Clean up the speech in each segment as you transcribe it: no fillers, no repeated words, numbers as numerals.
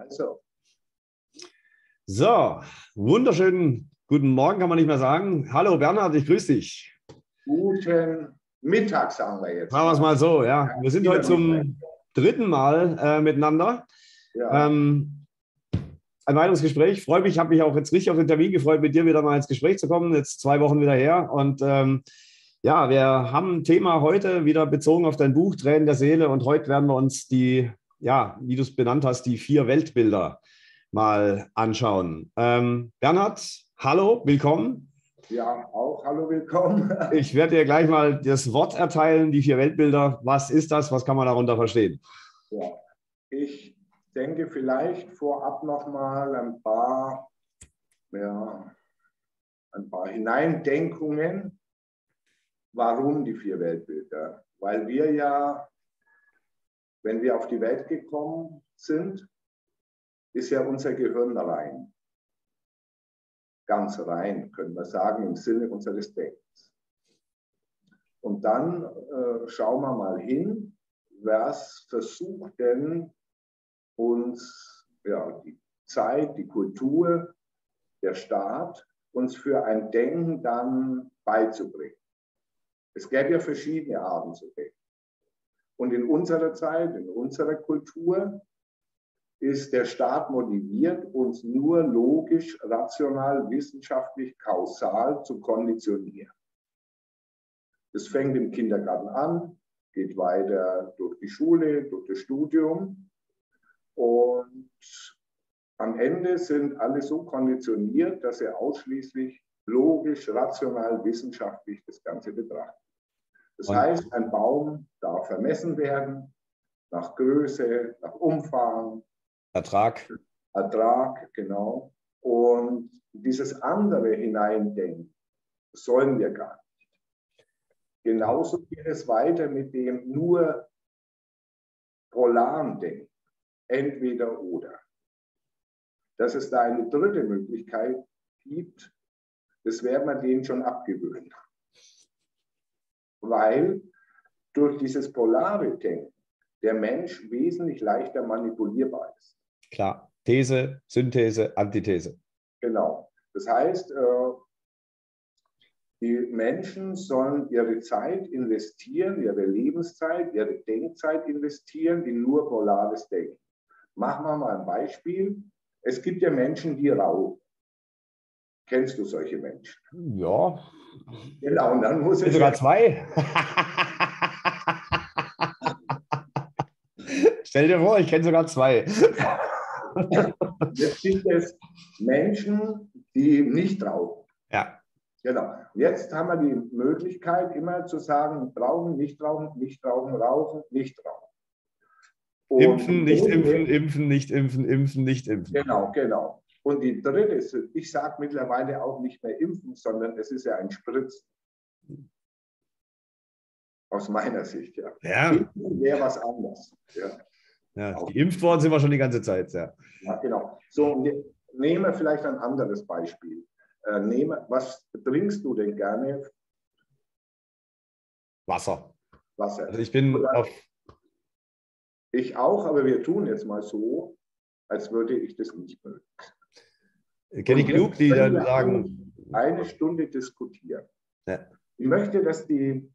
Also. So, wunderschönen guten Morgen, kann man nicht mehr sagen. Hallo Bernhard, ich grüße dich. Guten Mittag, sagen wir jetzt. Machen wir es mal so, ja. Wir sind heute zum dritten Mal miteinander. Ja. Ein weiteres Gespräch. Ich freue mich, habe mich auch jetzt richtig auf den Termin gefreut, mit dir wieder mal ins Gespräch zu kommen. Jetzt 2 Wochen wieder her. Und ja, wir haben ein Thema heute wieder bezogen auf dein Buch Tränen der Seele. Und heute werden wir uns die, ja, wie du es benannt hast, die 4 Weltbilder mal anschauen. Bernhard, hallo, willkommen. Ja, auch hallo, willkommen. Ich werde dir gleich mal das Wort erteilen, die 4 Weltbilder. Was ist das? Was kann man darunter verstehen? Ja, ich denke vielleicht vorab noch mal ein paar Hineindenkungen. Warum die 4 Weltbilder? Weil wir ja, wenn wir auf die Welt gekommen sind, ist ja unser Gehirn rein. Ganz rein, können wir sagen, im Sinne unseres Denkens. Und dann schauen wir mal hin, was versucht denn uns, ja, die Zeit, die Kultur, der Staat, uns für ein Denken dann beizubringen. Es gäbe ja verschiedene Arten zu denken. Und in unserer Zeit, in unserer Kultur, ist der Staat motiviert, uns nur logisch, rational, wissenschaftlich, kausal zu konditionieren. Das fängt im Kindergarten an, geht weiter durch die Schule, durch das Studium. Und am Ende sind alle so konditioniert, dass sie ausschließlich logisch, rational, wissenschaftlich das Ganze betrachten. Das heißt, ein Baum darf vermessen werden, nach Größe, nach Umfang, Ertrag, genau. Und dieses andere Hineindenken sollen wir gar nicht. Genauso geht es weiter mit dem nur polaren Denken, entweder oder. Dass es da eine dritte Möglichkeit gibt, das werden wir denen schon abgewöhnen. Weil durch dieses polare Denken der Mensch wesentlich leichter manipulierbar ist. Klar, These, Synthese, Antithese. Genau. Das heißt, die Menschen sollen ihre Zeit investieren, ihre Lebenszeit, ihre Denkzeit investieren in nur polares Denken. Machen wir mal ein Beispiel. Es gibt ja Menschen, die rauchen. Kennst du solche Menschen? Ja. Genau, und dann muss es sogar 2. Stell dir vor, ich kenne sogar 2. Jetzt gibt es Menschen, die nicht rauchen. Ja. Genau. Jetzt haben wir die Möglichkeit, immer zu sagen, rauchen, nicht rauchen, nicht rauchen, rauchen, nicht rauchen. Und impfen, nicht impfen, impfen, nicht impfen, impfen, nicht impfen. Genau. Und die dritte ist, ich sage mittlerweile auch nicht mehr impfen, sondern es ist ja ein Spritzen. Aus meiner Sicht, ja. Ja. Impfen wäre was anderes. Ja. Ja, geimpft worden sind wir schon die ganze Zeit. Ja, ja, genau. So, nehmen wir vielleicht ein anderes Beispiel. Was trinkst du denn gerne? Wasser. Wasser. Also ich bin auf... Ich auch, aber wir tun jetzt mal so, als würde ich das nicht mögen. Kenne ich genug, die dann sagen... Eine Stunde diskutieren. Ja. Ich möchte, dass die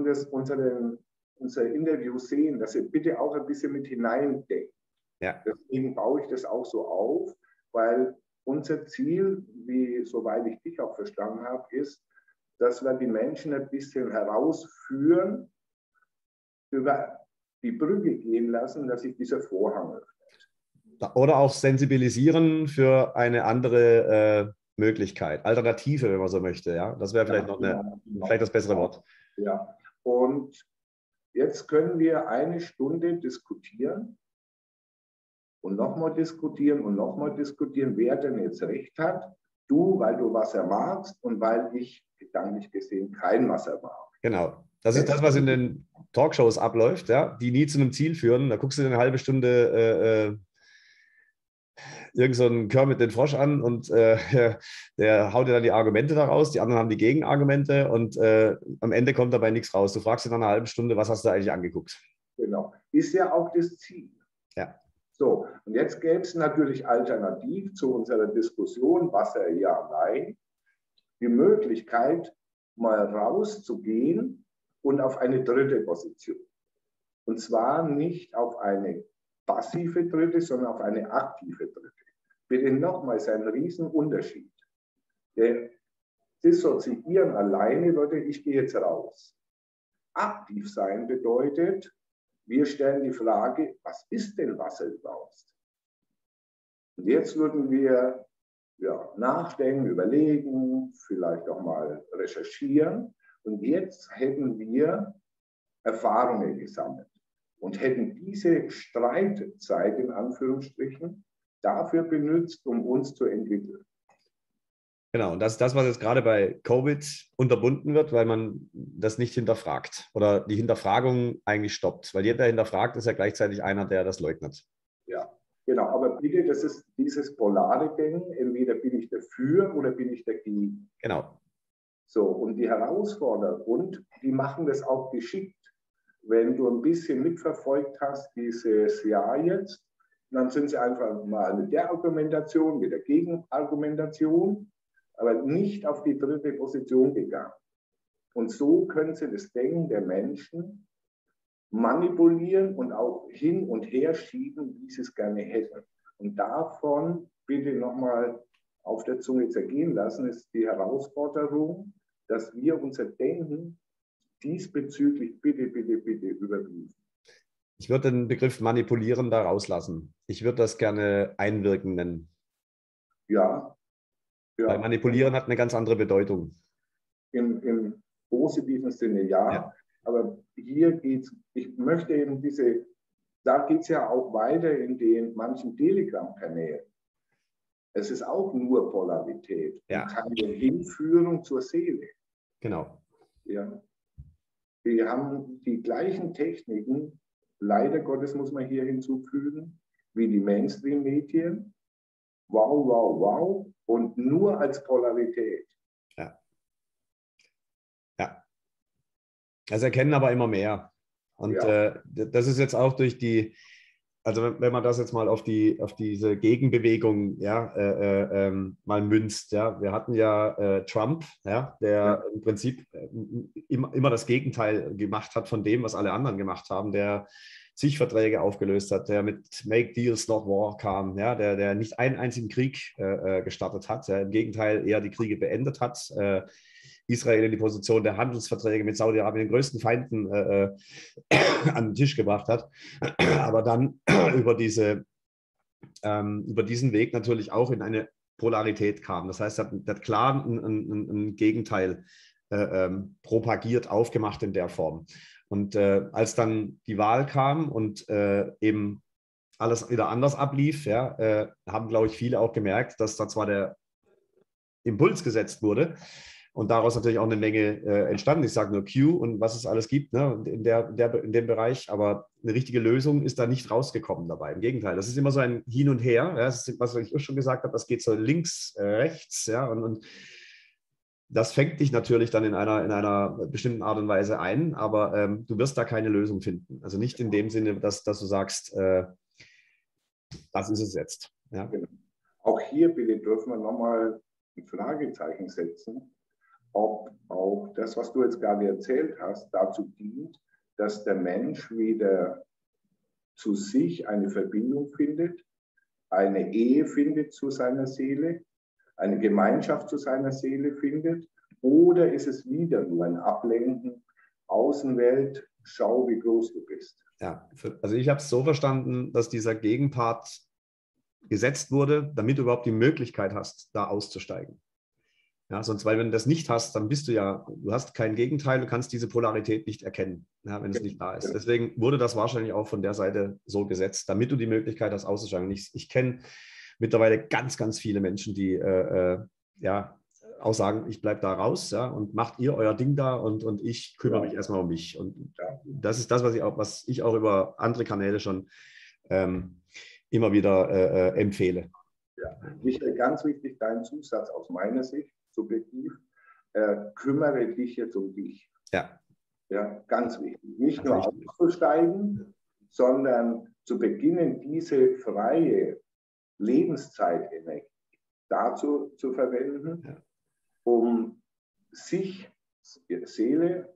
unser Interview sehen, dass sie bitte auch ein bisschen mit hineindenken. Ja. Deswegen baue ich das auch so auf, weil unser Ziel, soweit ich dich auch verstanden habe, ist, dass wir die Menschen ein bisschen herausführen, über die Brücke gehen lassen, dass sich dieser Vorhang öffnet. Oder auch sensibilisieren für eine andere Möglichkeit, Alternative, wenn man so möchte. Ja? Das wäre vielleicht vielleicht das bessere Wort. Ja, und jetzt können wir eine Stunde diskutieren und nochmal diskutieren und nochmal diskutieren, wer denn jetzt recht hat. Du, weil du Wasser magst und weil ich gedanklich gesehen kein Wasser mag. Genau. Das ist das, was in den Talkshows abläuft, ja? Die nie zu einem Ziel führen. Da guckst du dir eine halbe Stunde irgend so einen Kermit den Frosch an und der haut dir dann die Argumente daraus, die anderen haben die Gegenargumente und am Ende kommt dabei nichts raus. Du fragst in einer halben Stunde, was hast du eigentlich angeguckt? Genau. Ist ja auch das Ziel. Ja. So, und jetzt gäbe es natürlich alternativ zu unserer Diskussion Wasser ja, nein, die Möglichkeit, mal rauszugehen und auf eine dritte Position. Und zwar nicht auf eine passive dritte, sondern auf eine aktive dritte. Bitte nochmal, ist ein Riesenunterschied. Denn dissoziieren alleine würde, ich gehe jetzt raus. Aktiv sein bedeutet, wir stellen die Frage, was ist denn Wasser überhaupt? Und jetzt würden wir nachdenken, überlegen, vielleicht auch mal recherchieren. Und jetzt hätten wir Erfahrungen gesammelt und hätten diese Streitzeit in Anführungsstrichen dafür benutzt, um uns zu entwickeln. Genau, und das ist das, was jetzt gerade bei Covid unterbunden wird, weil man das nicht hinterfragt oder die Hinterfragung eigentlich stoppt. Weil jeder, der hinterfragt, ist ja gleichzeitig einer, der das leugnet. Ja, genau. Aber bitte, das ist dieses polare Denken. Entweder bin ich dafür oder bin ich dagegen. Genau. So, und die Herausforderer, und die machen das auch geschickt. Wenn du ein bisschen mitverfolgt hast, dieses Jahr jetzt, dann sind sie einfach mal mit der Argumentation, mit der Gegenargumentation, aber nicht auf die dritte Position gegangen. Und so können sie das Denken der Menschen manipulieren und auch hin und her schieben, wie sie es gerne hätten. Und davon bitte nochmal auf der Zunge zergehen lassen, ist die Herausforderung, dass wir unser Denken diesbezüglich bitte überprüfen. Ich würde den Begriff manipulieren da rauslassen. Ich würde das gerne einwirken nennen. Ja. Weil manipulieren hat eine ganz andere Bedeutung. Im positiven Sinne ja. Aber hier geht es, ich möchte eben da geht es ja auch weiter in den manchen Telegram-Kanälen. Es ist auch nur Polarität und keine Hinführung zur Seele. Genau. Ja. Wir haben die gleichen Techniken, leider Gottes muss man hier hinzufügen, wie die Mainstream-Medien. Wow, wow, wow. Und nur als Polarität. Ja. Ja. Das erkennen aber immer mehr. Und das ist jetzt auch durch die, also wenn man das jetzt mal auf diese Gegenbewegung mal münzt, wir hatten ja Trump, der im Prinzip immer das Gegenteil gemacht hat von dem, was alle anderen gemacht haben, der zig Verträge aufgelöst hat, der mit Make Deals Not War kam, der nicht einen einzigen Krieg gestartet hat, im Gegenteil eher die Kriege beendet hat, Israel in die Position der Handelsverträge mit Saudi-Arabien, den größten Feinden an den Tisch gebracht hat, aber dann über diesen Weg natürlich auch in eine Polarität kam. Das heißt, er hat klar ein Gegenteil propagiert, aufgemacht in der Form. Und als dann die Wahl kam und eben alles wieder anders ablief, haben, glaube ich, viele auch gemerkt, dass da zwar der Impuls gesetzt wurde, und daraus natürlich auch eine Menge entstanden. Ich sage nur Q und was es alles gibt, ne, in dem Bereich. Aber eine richtige Lösung ist da nicht rausgekommen dabei. Im Gegenteil, das ist immer so ein Hin und Her. Das ist, was ich schon gesagt habe, das geht so links, rechts. Und das fängt dich natürlich dann in einer bestimmten Art und Weise ein. Aber du wirst da keine Lösung finden. Also nicht in dem Sinne, dass du sagst, das ist es jetzt. Ja. Genau. Auch hier bitte dürfen wir nochmal ein Fragezeichen setzen, ob auch das, was du jetzt gerade erzählt hast, dazu dient, dass der Mensch wieder zu sich eine Verbindung findet, eine Ehe findet zu seiner Seele, eine Gemeinschaft zu seiner Seele findet, oder ist es wieder nur ein Ablenken, Außenwelt, schau, wie groß du bist. Ja, also ich habe es so verstanden, dass dieser Gegenpart gesetzt wurde, damit du überhaupt die Möglichkeit hast, da auszusteigen. Ja, sonst, weil wenn du das nicht hast, dann du hast kein Gegenteil, du kannst diese Polarität nicht erkennen, wenn es nicht da ist. Deswegen wurde das wahrscheinlich auch von der Seite so gesetzt, damit du die Möglichkeit hast, auszusteigen. Ich kenne mittlerweile ganz, ganz viele Menschen, die auch sagen, ich bleibe da raus, und macht ihr euer Ding da und ich kümmere mich erstmal um mich. Und das ist das, was ich auch über andere Kanäle schon immer wieder empfehle. Ja, Michael, ganz wichtig, dein Zusatz aus meiner Sicht, subjektiv, kümmere dich jetzt um dich. Ja. Ja, ganz wichtig. Nicht nur auszusteigen, sondern zu beginnen, diese freie Lebenszeitenergie dazu zu verwenden, um sich, Seele,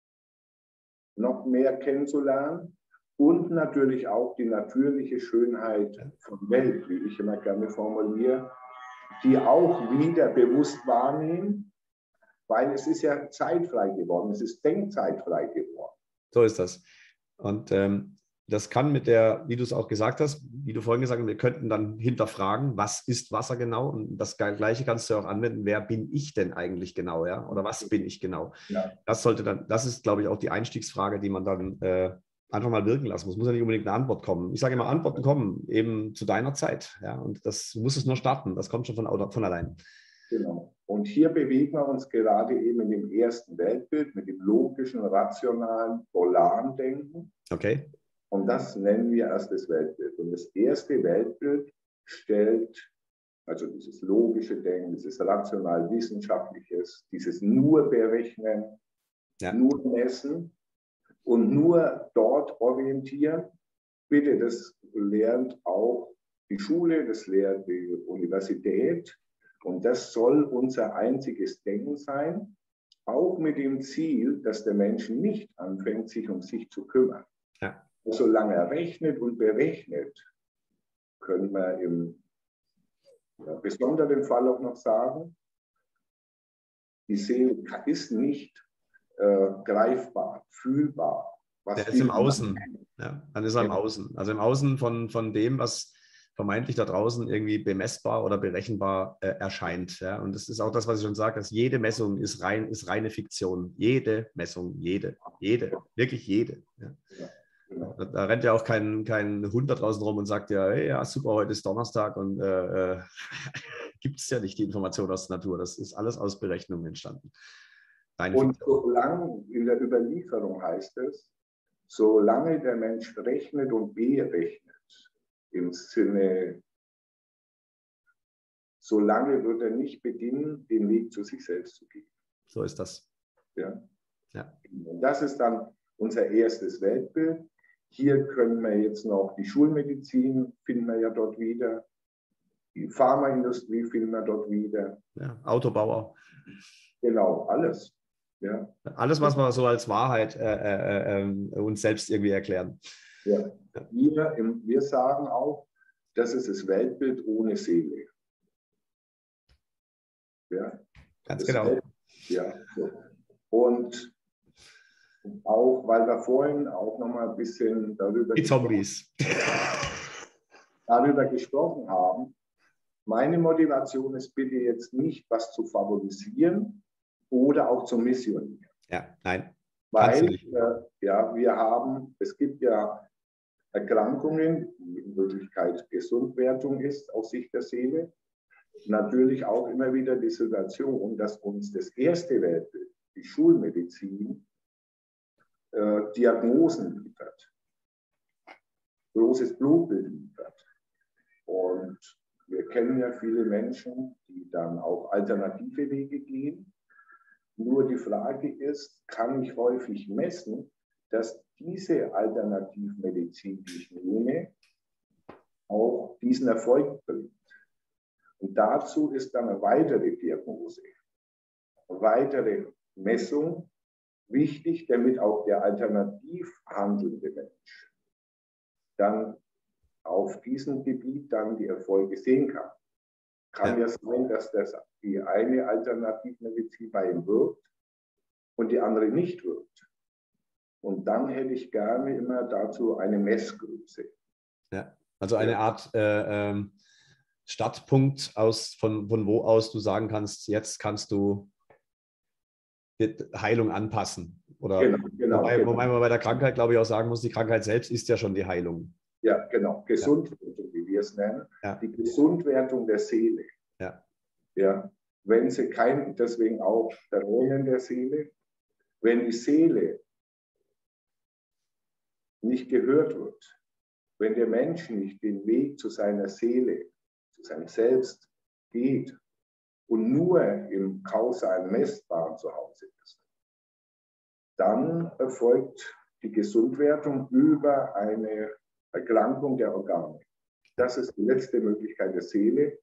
noch mehr kennenzulernen und natürlich auch die natürliche Schönheit von Welt, wie ich immer gerne formuliere, die auch wieder bewusst wahrnehmen, weil es ist ja zeitfrei geworden, es ist denkzeitfrei geworden. So ist das. Und das kann mit der, wie du es auch gesagt hast, wie du vorhin gesagt hast, wir könnten dann hinterfragen, was ist Wasser genau? Und das Gleiche kannst du auch anwenden, wer bin ich denn eigentlich genau, ja? Oder was bin ich genau? Ja. Das ist, glaube ich, auch die Einstiegsfrage, die man dann einfach mal wirken lassen muss. Muss ja nicht unbedingt eine Antwort kommen. Ich sage immer, Antworten kommen eben zu deiner Zeit. Ja? Und du musst es nur starten. Das kommt schon von allein. Genau. Und hier bewegen wir uns gerade eben in dem ersten Weltbild mit dem logischen, rationalen, polaren Denken. Okay. Und das nennen wir erstes Weltbild. Und das erste Weltbild stellt, also dieses logische Denken, dieses rational-wissenschaftliches, dieses nur Berechnen, nur Messen und nur dort orientieren. Bitte, das lernt auch die Schule, das lernt die Universität. Und das soll unser einziges Denken sein, auch mit dem Ziel, dass der Mensch nicht anfängt, sich um sich zu kümmern. Ja. Solange er rechnet und berechnet, können wir im besonderen Fall auch noch sagen, die Seele ist nicht greifbar, fühlbar. Der ist im Außen. Ja, dann ist er im Außen. Also im Außen von dem, was vermeintlich da draußen irgendwie bemessbar oder berechenbar erscheint. Ja? Und das ist auch das, was ich schon sage, dass jede Messung ist reine Fiktion. Jede Messung, jede, wirklich jede. Ja? Ja. Da rennt ja auch kein Hund da draußen rum und sagt ja, hey, ja, super, heute ist Donnerstag und gibt es ja nicht die Information aus der Natur. Das ist alles aus Berechnungen entstanden. Und solange in der Überlieferung heißt es, solange der Mensch rechnet und berechnet, im Sinne, solange wird er nicht beginnen, den Weg zu sich selbst zu gehen. So ist das. Ja. Ja. Und das ist dann unser erstes Weltbild. Hier können wir jetzt noch die Schulmedizin, finden wir ja dort wieder. Die Pharmaindustrie finden wir dort wieder. Ja, Autobauer. Genau, alles. Ja. Alles, was wir so als Wahrheit uns selbst irgendwie erklären. Ja. Wir sagen auch, das ist das Weltbild ohne Seele. Ja. Ganz genau. Ja. So. Und auch, weil wir vorhin auch noch mal ein bisschen darüber gesprochen haben, meine Motivation ist bitte jetzt nicht, was zu favorisieren oder auch zu missionieren. Ja, nein. Weil es gibt ja Erkrankungen, die in Wirklichkeit Gesundwerdung ist aus Sicht der Seele. Natürlich auch immer wieder die Situation, dass uns das erste Weltbild, die Schulmedizin, Diagnosen liefert, großes Blutbild liefert. Und wir kennen ja viele Menschen, die dann auch alternative Wege gehen. Nur die Frage ist, kann ich häufig messen, dass diese Alternativmedizin, die ich nehme, auch diesen Erfolg bringt? Und dazu ist dann eine weitere Diagnose, eine weitere Messung wichtig, damit auch der alternativ handelnde Mensch dann auf diesem Gebiet dann die Erfolge sehen kann. Kann ja sein, dass die eine Alternativmedizin bei ihm wirkt und die andere nicht wirkt. Und dann hätte ich gerne immer dazu eine Messgröße. Ja, also eine Art Startpunkt von wo aus du sagen kannst, jetzt kannst du die Heilung anpassen. Oder wobei man bei der Krankheit, glaube ich, auch sagen muss, die Krankheit selbst ist ja schon die Heilung. Ja, genau. Gesundwertung, wie wir es nennen. Ja. Die Gesundwertung der Seele. Ja. Ja. Wenn sie deswegen auch der Rollen der Seele, wenn die Seele nicht gehört wird, wenn der Mensch nicht den Weg zu seiner Seele, zu seinem Selbst geht und nur im kausalen Messbaren zu Hause ist, dann erfolgt die Gesundwertung über eine Erkrankung der Organe. Das ist die letzte Möglichkeit der Seele,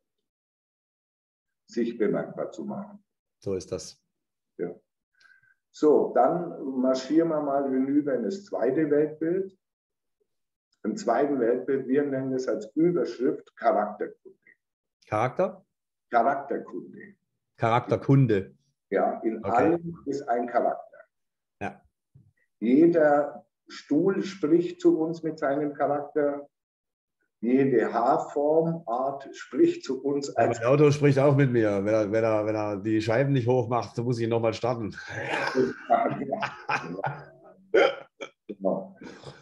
sich bemerkbar zu machen. So ist das. Ja. So, dann marschieren wir mal hinüber in das zweite Weltbild. Im zweiten Weltbild, wir nennen es als Überschrift Charakterkunde. Charakter? Charakterkunde. Charakterkunde. Ja, in Okay. allem ist ein Charakter. Ja. Jeder Stuhl spricht zu uns mit seinem Charakter. Jede Haarformart spricht zu uns Ja, als mein Auto spricht auch mit mir. Wenn er die Scheiben nicht hoch macht, dann muss ich nochmal starten. Genau.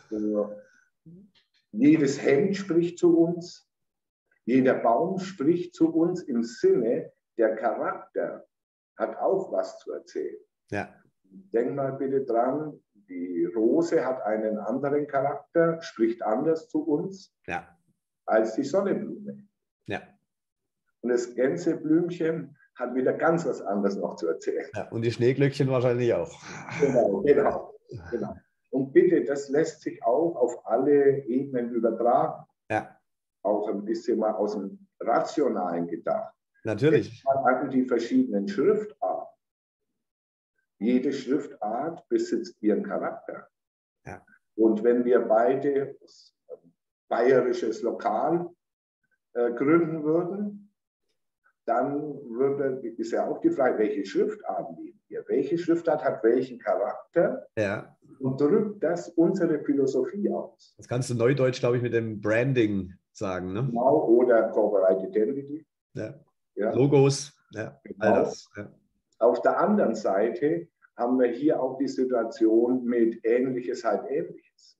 Jedes Hemd spricht zu uns. Jeder Baum spricht zu uns im Sinne, der Charakter hat auch was zu erzählen. Ja. Denk mal bitte dran, die Rose hat einen anderen Charakter, spricht anders zu uns als die Sonnenblume. Ja. Und das Gänseblümchen hat wieder ganz was anderes noch zu erzählen. Ja. Und die Schneeglöckchen wahrscheinlich auch. Genau. Und bitte, das lässt sich auch auf alle Ebenen übertragen. Ja. Auch ein bisschen mal aus dem Rationalen gedacht. Natürlich. Man hat die verschiedenen Schriftarten. Jede Schriftart besitzt ihren Charakter. Ja. Und wenn wir beide bayerisches Lokal gründen würden, dann ist ja auch die Frage, welche Schriftart nehmen wir? Welche Schriftart hat welchen Charakter? Ja. Und drückt das unsere Philosophie aus? Das kannst du neudeutsch, glaube ich, mit dem Branding sagen. Ne? Genau, oder Corporate Identity. Ja. Ja. Logos, ja, Genau. all das. Ja. Auf der anderen Seite haben wir hier auch die Situation mit Ähnliches halt Ähnliches.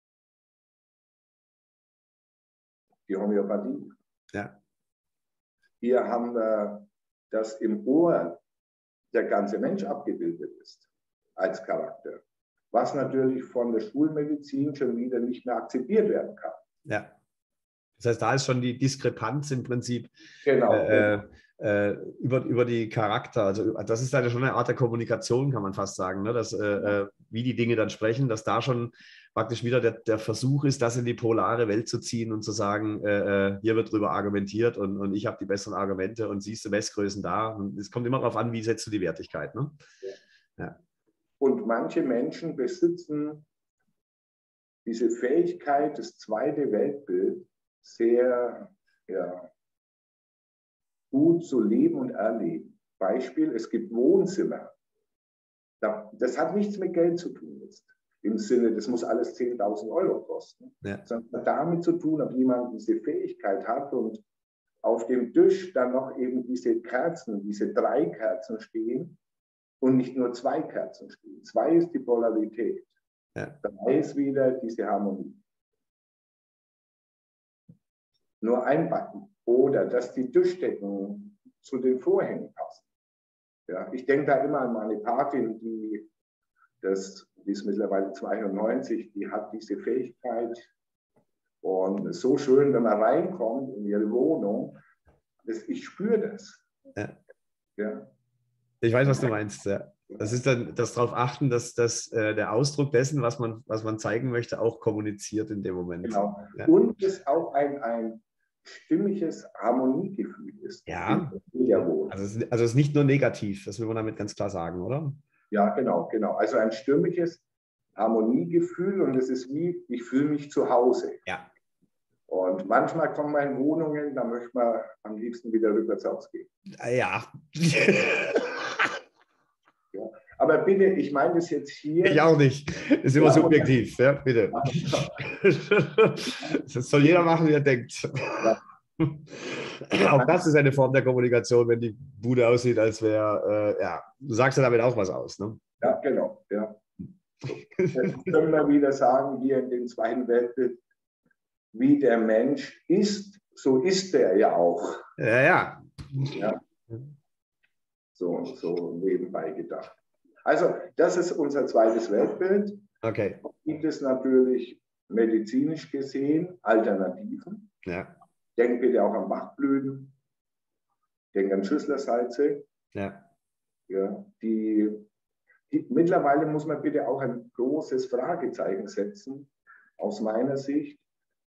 Die Homöopathie. Ja. Hier haben wir, dass im Ohr der ganze Mensch abgebildet ist als Charakter, was natürlich von der Schulmedizin schon wieder nicht mehr akzeptiert werden kann. Ja. Das heißt, da ist schon die Diskrepanz im Prinzip Genau. über die Charakter. Also das ist halt schon eine Art der Kommunikation, kann man fast sagen, ne? Dass, wie die Dinge dann sprechen, dass da schon praktisch wieder der Versuch ist, das in die polare Welt zu ziehen und zu sagen, hier wird drüber argumentiert und ich habe die besseren Argumente und siehst du Messgrößen da. Und es kommt immer darauf an, wie setzt du die Wertigkeit. Ne? Ja. Und manche Menschen besitzen diese Fähigkeit, das zweite Weltbild sehr gut zu leben und erleben. Beispiel, es gibt Wohnzimmer. Das hat nichts mit Geld zu tun jetzt. Im Sinne, das muss alles 10.000 Euro kosten. Ja. Sondern damit zu tun, ob jemand diese Fähigkeit hat und auf dem Tisch dann noch eben diese Kerzen, diese 3 Kerzen stehen und nicht nur 2 Kerzen stehen. 2 ist die Polarität. Ja. 3 ist wieder diese Harmonie. Nur einbacken. Oder dass die Tischdecken zu den Vorhängen passen. Ja, ich denke da immer an meine Patin, die ist mittlerweile 92, die hat diese Fähigkeit. Und so schön, wenn man reinkommt in ihre Wohnung, ich spüre das. Ja. Ja. Ich weiß, was du meinst. Ja. Das ist dann das darauf achten, dass der Ausdruck dessen, was man zeigen möchte, auch kommuniziert in dem Moment. Genau. Ja. Und es auch ein stimmiges Harmoniegefühl ist. Ja. In der Wohnung. Also es ist nicht nur negativ, das will man damit ganz klar sagen, oder? Ja, genau. Also ein stimmiges Harmoniegefühl und es ist wie, ich fühle mich zu Hause. Ja. Und manchmal kommt man in Wohnungen, da möchte man am liebsten wieder rückwärts ausgehen. Ja. Ja. Aber bitte, ich meine das jetzt hier. Ich auch nicht. Das ist immer subjektiv, ja, bitte. Das soll jeder machen, wie er denkt. Ja. Auch das ist eine Form der Kommunikation, wenn die Bude aussieht, als wäre, du sagst ja damit auch was aus. Ne? Ja, genau. Ja. Jetzt können wir wieder sagen, hier in dem zweiten Weltbild, wie der Mensch ist, so ist er ja auch. Ja. So nebenbei gedacht. Also, das ist unser zweites Weltbild. Okay. Gibt es natürlich medizinisch gesehen Alternativen. Ja. Denk bitte auch an Bachblüten, denk an Schüsslersalze. Ja. Ja, mittlerweile muss man bitte auch ein großes Fragezeichen setzen, aus meiner Sicht,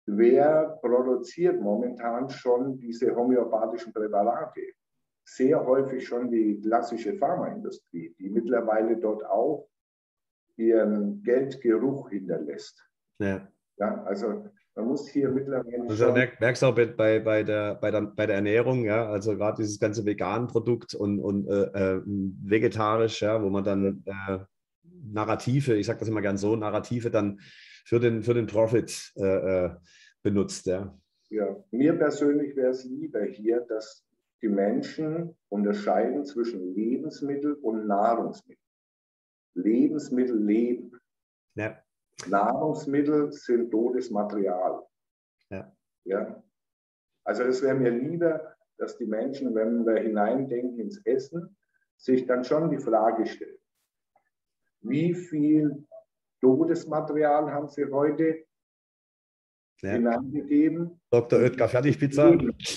wer produziert momentan schon diese homöopathischen Präparate? Sehr häufig schon die klassische Pharmaindustrie, die mittlerweile dort auch ihren Geldgeruch hinterlässt. Ja. Ja, also man muss hier mittlerweile also schon... merkst du auch bei der Ernährung, ja, also gerade dieses ganze Vegan-Produkt und vegetarisch, ja, wo man dann Narrative, ich sage das immer gern so, Narrative dann für den Profit benutzt. Ja. Ja, mir persönlich wäre es lieber hier, dass die Menschen unterscheiden zwischen Lebensmittel und Nahrungsmittel. Lebensmittel leben. Ja. Nahrungsmittel sind totes Material. Ja. Ja? Also es wäre mir lieber, dass die Menschen, wenn wir hineindenken ins Essen, sich dann schon die Frage stellen, wie viel totes Material haben sie heute hineingegeben? Dr. Oetker Fertigpizza.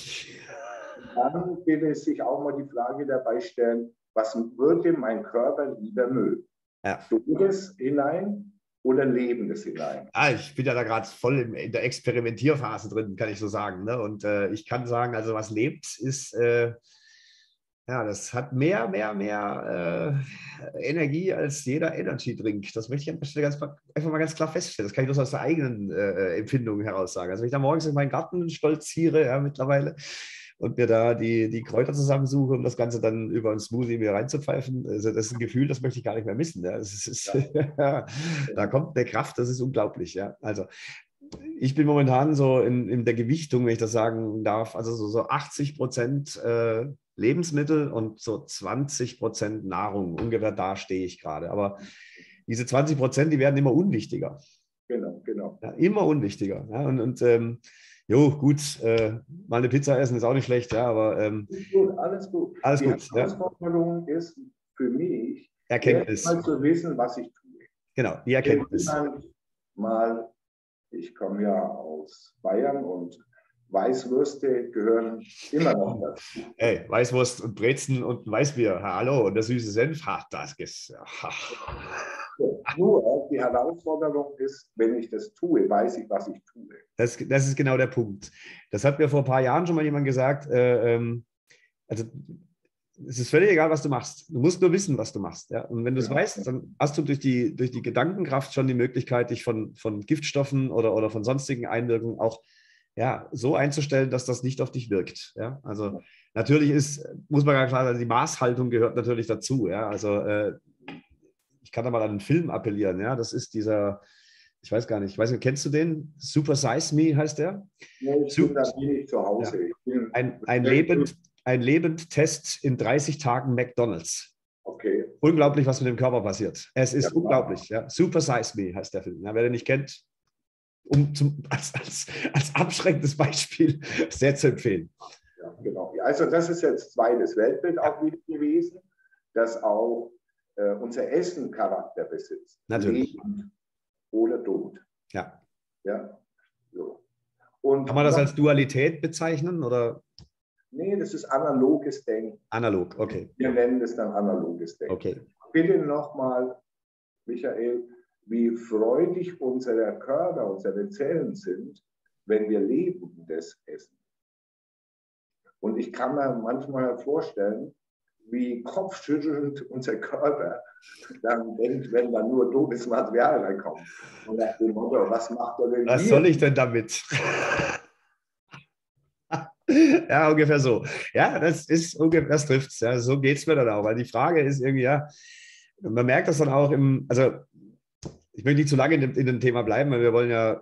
Dann bitte sich auch mal die Frage dabei stellen, was würde mein Körper lieber mögen? Ja. Totes hinein oder Lebendes hinein? Ich bin ja da gerade voll in der Experimentierphase drin, kann ich so sagen. Ne? Und ich kann sagen, also was lebt, ist, ja, das hat mehr Energie als jeder Energy-Drink. Das möchte ich einfach mal ganz klar feststellen. Das kann ich bloß aus der eigenen Empfindung heraus sagen. Also wenn ich da morgens in meinen Garten stolziere, ja, mittlerweile, und mir da die Kräuter zusammensuche, um das Ganze dann über ein Smoothie mir reinzupfeifen. Also das ist ein Gefühl, das möchte ich gar nicht mehr missen. Ja. Da kommt eine Kraft, das ist unglaublich. Ja. Also ich bin momentan so in der Gewichtung, wenn ich das sagen darf, also so 80% Lebensmittel und so 20% Nahrung. Ungefähr da stehe ich gerade. Aber diese 20%, die werden immer unwichtiger. Genau. Ja, immer unwichtiger. Ja. Jo, gut, mal eine Pizza essen ist auch nicht schlecht, ja, aber alles gut. Alles die gut. Herausforderung ist für mich, Erkenntnis. erst mal zu wissen, was ich tue. Genau, die Erkenntnis. Ich komme ja aus Bayern und Weißwürste gehören immer noch dazu. Hey, Weißwurst und Brezen und Weißbier, hallo, und der süße Senf, das ist... Nur die Herausforderung ist, wenn ich das tue, weiß ich, was ich tue. Das ist genau der Punkt. Das hat mir vor ein paar Jahren schon mal jemand gesagt. Also es ist völlig egal, was du machst. Du musst nur wissen, was du machst. Ja? Und wenn du es weißt, dann hast du durch die Gedankenkraft schon die Möglichkeit, dich von Giftstoffen oder von sonstigen Einwirkungen auch so einzustellen, dass das nicht auf dich wirkt. Ja? Also natürlich muss man ganz klar sagen, die Maßhaltung gehört natürlich dazu. Ja? Also ich kann da mal an einen Film appellieren. Ja? Das ist dieser, ich weiß nicht, kennst du den? Super Size Me heißt der? Nee, ich bin da wenig zu Hause. Ja. Ein Lebendtest in 30 Tagen McDonald's. Okay. Unglaublich, was mit dem Körper passiert. Es ist unglaublich. Ja. Super Size Me heißt der Film. Ja, wer den nicht kennt, als abschreckendes Beispiel sehr zu empfehlen. Ja, genau. Also das ist jetzt zweites Weltbild auch wieder gewesen, dass auch unser Essen Charakter besitzt. Natürlich. Lebend oder tot. Ja. Ja. So. Und kann man das als Dualität bezeichnen? Oder? Nee, das ist analoges Denken. Analog, okay. Wir nennen es dann analoges Denken. Okay. Bitte nochmal, Michael, wie freudig unsere Körper, unsere Zellen sind, wenn wir lebendes essen. Und ich kann mir manchmal vorstellen, wie kopfschüttelnd unser Körper dann denkt, wenn da nur totes Material reinkommt. Und nach dem Motto, was macht er denn Was hier? soll ich denn damit? Ja, ungefähr so. Ja, das trifft es. Ja, so geht es mir dann auch. Weil die Frage ist irgendwie, ja, man merkt das dann auch also ich möchte nicht zu lange in dem Thema bleiben, weil wir wollen ja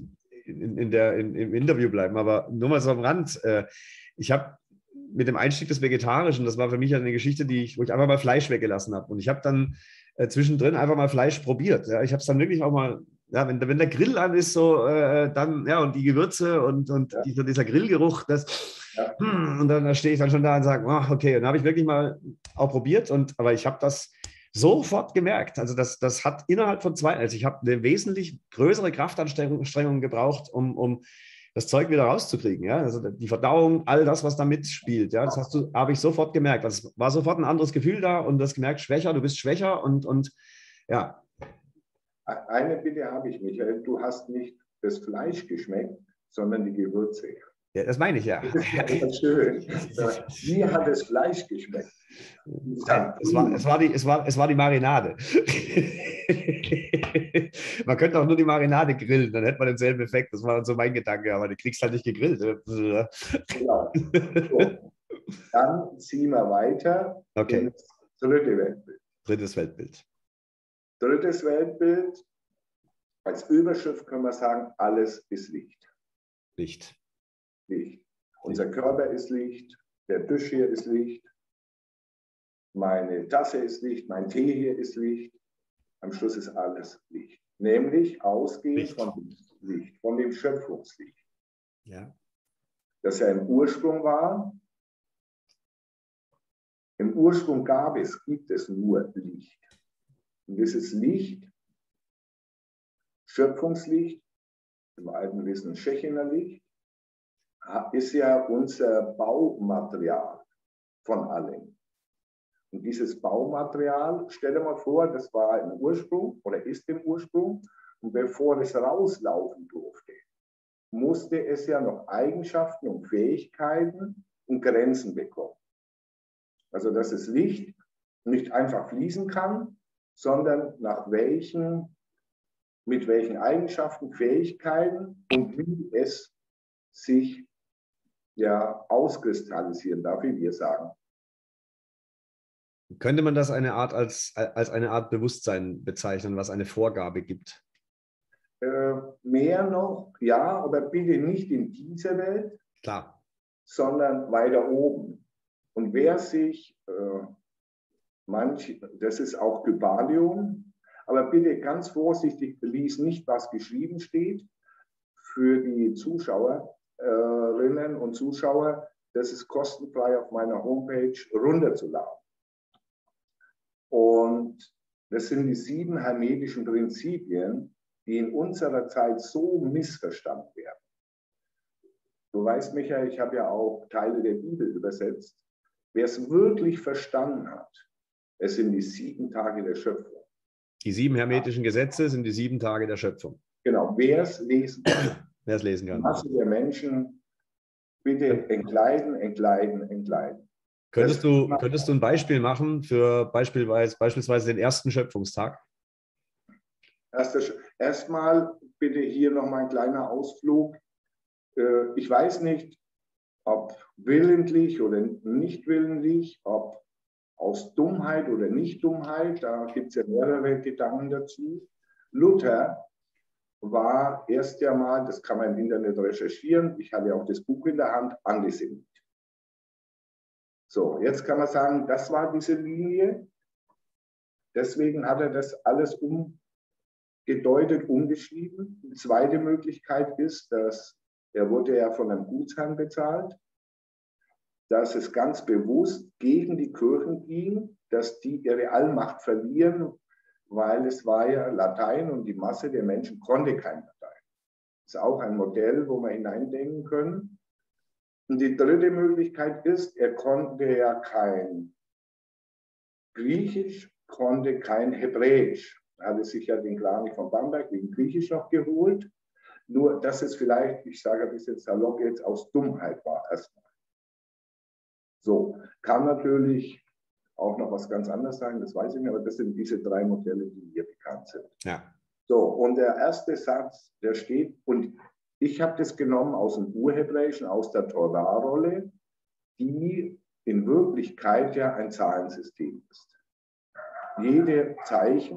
im Interview bleiben, aber nur mal so am Rand. Ich habe mit dem Einstieg des Vegetarischen, das war für mich eine Geschichte, wo ich einfach mal Fleisch weggelassen habe. Und ich habe dann zwischendrin einfach mal Fleisch probiert. Ja. Ich habe es dann wirklich auch mal, ja, wenn der Grill an ist, so dann, ja, und die Gewürze und dieser Grillgeruch, und dann stehe ich dann schon da und sage, okay, und dann habe ich wirklich mal auch probiert, aber ich habe das sofort gemerkt. Also das hat innerhalb von also ich habe eine wesentlich größere Kraftanstrengung gebraucht, um das Zeug wieder rauszukriegen. Ja? Also die Verdauung, all das, was da mitspielt. Ja? Das habe ich sofort gemerkt. Also es war sofort ein anderes Gefühl da und du hast gemerkt, du bist schwächer und ja. Eine Bitte habe ich, Michael. Du hast nicht das Fleisch geschmeckt, sondern die Gewürze. Ja, das meine ich ja. Das ist ja immer schön. Wie hat das Fleisch geschmeckt? Es war die Marinade. Man könnte auch nur die Marinade grillen, dann hätte man denselben Effekt. Das war so mein Gedanke, aber du kriegst halt nicht gegrillt. Genau. So. Dann ziehen wir weiter ins dritte Weltbild. Drittes Weltbild. Drittes Weltbild. Als Überschrift können wir sagen, alles ist Licht. Licht. Licht. Unser Körper ist Licht, der Tisch hier ist Licht, meine Tasse ist Licht, mein Tee hier ist Licht. Am Schluss ist alles Licht. Nämlich ausgehend von dem Licht, von dem Schöpfungslicht. Ja. Das ja im Ursprung war. Im Ursprung gibt es nur Licht. Und dieses Licht, Schöpfungslicht, im alten Wissen Schechener Licht, ist ja unser Baumaterial von allem. Und dieses Baumaterial, stell dir mal vor, das war im Ursprung oder ist im Ursprung. Und bevor es rauslaufen durfte, musste es ja noch Eigenschaften und Fähigkeiten und Grenzen bekommen. Also dass das Licht nicht einfach fließen kann, sondern mit welchen Eigenschaften, Fähigkeiten und wie es sich ja auskristallisieren darf, wie wir sagen. Könnte man das als eine Art Bewusstsein bezeichnen, was eine Vorgabe gibt? Mehr noch, ja, aber bitte nicht in dieser Welt, klar, sondern weiter oben. Und wer sich, das ist auch Kybalion, aber bitte ganz vorsichtig, lies nicht, was geschrieben steht für die Zuschauerinnen und Zuschauer. Das ist kostenfrei auf meiner Homepage runterzuladen. Und das sind die 7 hermetischen Prinzipien, die in unserer Zeit so missverstanden werden. Du weißt, Michael, ich habe ja auch Teile der Bibel übersetzt. Wer es wirklich verstanden hat, es sind die 7 Tage der Schöpfung. Die 7 hermetischen Gesetze sind die 7 Tage der Schöpfung. Genau, wer es lesen kann. Wer es lesen kann. Die Masse der Menschen, bitte entkleiden, entkleiden, entkleiden. Könntest du ein Beispiel machen für beispielsweise den ersten Schöpfungstag? Erstmal bitte hier nochmal ein kleiner Ausflug. Ich weiß nicht, ob willentlich oder nicht willentlich, ob aus Dummheit oder nicht Dummheit, da gibt es ja mehrere Gedanken dazu. Luther war erst einmal, das kann man im Internet recherchieren, ich hatte auch das Buch in der Hand, Antisemit. So, jetzt kann man sagen, das war diese Linie. Deswegen hat er das alles umgedeutet, umgeschrieben. Die zweite Möglichkeit ist, dass er wurde ja von einem Gutsherrn bezahlt, dass es ganz bewusst gegen die Kirchen ging, dass die ihre Allmacht verlieren, weil es war ja Latein und die Masse der Menschen konnte kein Latein. Das ist auch ein Modell, wo wir hineindenken können. Und die dritte Möglichkeit ist, er konnte ja kein Griechisch, konnte kein Hebräisch. Er hatte sich ja den Klarnik von Bamberg wegen Griechisch noch geholt. Nur, dass es vielleicht, ich sage ein bisschen salopp jetzt, aus Dummheit war erstmal. So, kann natürlich auch noch was ganz anderes sein, das weiß ich nicht, aber das sind diese 3 Modelle, die hier bekannt sind. Ja. So, und der erste Satz, der steht, und ich habe das genommen aus dem Urhebräischen, aus der Torah-Rolle, die in Wirklichkeit ja ein Zahlensystem ist. Jede Zeichen,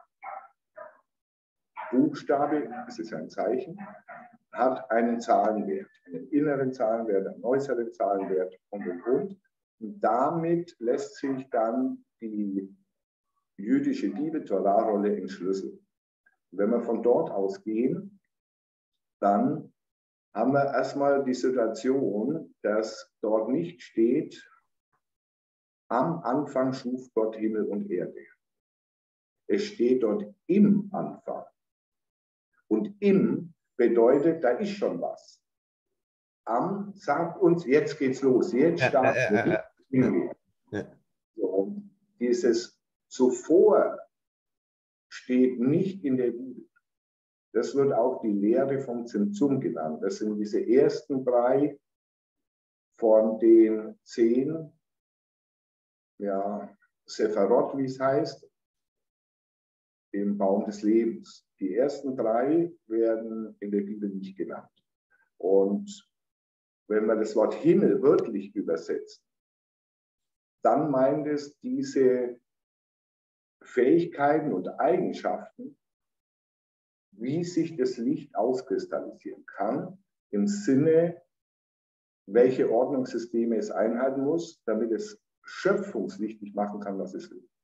Buchstabe, es ist ein Zeichen, hat einen Zahlenwert, einen inneren Zahlenwert, einen äußeren Zahlenwert und. Und damit lässt sich dann die jüdische Bibel, Torah-Rolle entschlüsseln. Wenn wir von dort ausgehen, dann haben wir erstmal die Situation, dass dort nicht steht, am Anfang schuf Gott Himmel und Erde. Es steht dort im Anfang. Und im bedeutet, da ist schon was. Am sagt uns, jetzt geht's los, jetzt starten wir. So, dieses zuvor steht nicht in der Bibel. Das wird auch die Lehre vom Zimtzum genannt. Das sind diese ersten 3 von den 10, ja, Sepharot, wie es heißt, im Baum des Lebens. Die ersten 3 werden in der Bibel nicht genannt. Und wenn man das Wort Himmel wörtlich übersetzt, dann meint es diese Fähigkeiten und Eigenschaften, wie sich das Licht auskristallisieren kann, im Sinne, welche Ordnungssysteme es einhalten muss, damit es schöpfungswichtig machen kann, was es will.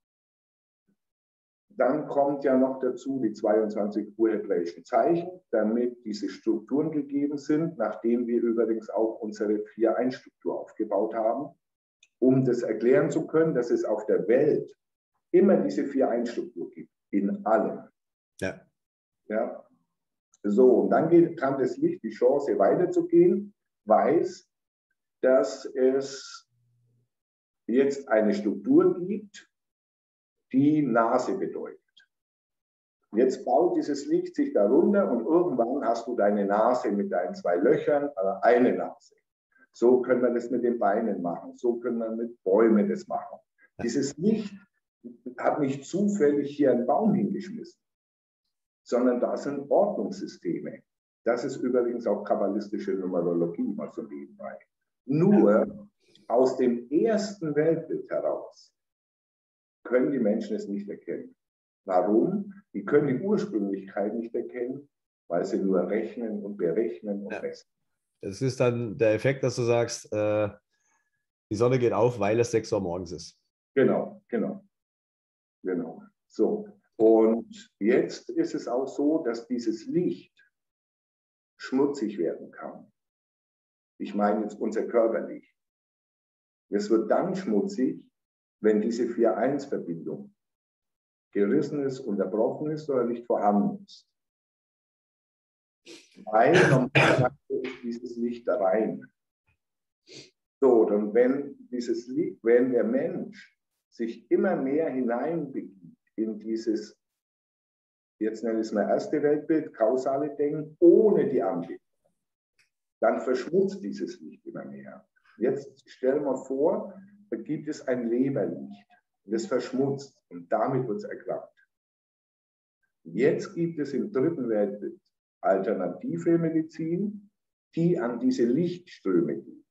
Dann kommt ja noch dazu die 22 urhebräischen Zeichen, damit diese Strukturen gegeben sind, nachdem wir übrigens auch unsere 4-1-Struktur aufgebaut haben, um das erklären zu können, dass es auf der Welt immer diese 4-1-Struktur gibt, in allem. Ja. Ja. So, und dann kann das Licht die Chance weiterzugehen, weiß, dass es jetzt eine Struktur gibt, die Nase bedeutet. Jetzt baut dieses Licht sich darunter und irgendwann hast du deine Nase mit deinen 2 Löchern, also eine Nase. So können wir das mit den Beinen machen, so können wir mit Bäumen das machen. Dieses Licht hat nicht zufällig hier einen Baum hingeschmissen, sondern da sind Ordnungssysteme. Das ist übrigens auch kabbalistische Numerologie, mal so nebenbei. Nur aus dem ersten Weltbild heraus können die Menschen es nicht erkennen. Warum? Die können die Ursprünglichkeit nicht erkennen, weil sie nur rechnen und berechnen und messen. Das ist dann der Effekt, dass du sagst, die Sonne geht auf, weil es 6 Uhr morgens ist. Genau. So. Und jetzt ist es auch so, dass dieses Licht schmutzig werden kann. Ich meine jetzt unser Körperlicht. Es wird dann schmutzig, wenn diese 4-1-Verbindung gerissen ist, unterbrochen ist oder nicht vorhanden ist. Weil normalerweise ist dieses Licht rein. So, und wenn der Mensch sich immer mehr hineinbegibt in dieses, jetzt nenne ich es mal erste Weltbild, kausale Denken, ohne die Anbetung, dann verschmutzt dieses Licht immer mehr. Jetzt stellen wir vor, da gibt es ein Leberlicht. Das verschmutzt und damit wird es erkrankt. Jetzt gibt es im 3. Weltbild alternative Medizin, die an diese Lichtströme geht,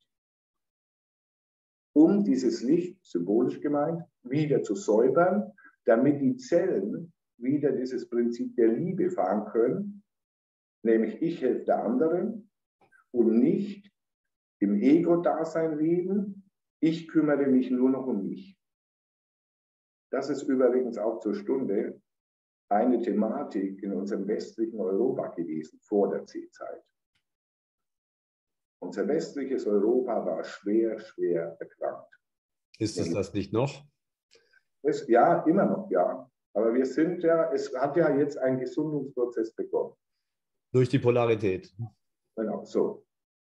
um dieses Licht, symbolisch gemeint, wieder zu säubern, damit die Zellen wieder dieses Prinzip der Liebe fahren können, nämlich ich helfe der anderen und nicht im Ego-Dasein leben, ich kümmere mich nur noch um mich. Das ist übrigens auch zur Stunde eine Thematik in unserem westlichen Europa gewesen, vor der C-Zeit. Unser westliches Europa war schwer erkrankt. Ist es das nicht noch? Ja, immer noch, ja. Aber wir sind ja, es hat ja jetzt ein Gesundungsprozess begonnen. Durch die Polarität. Genau, so.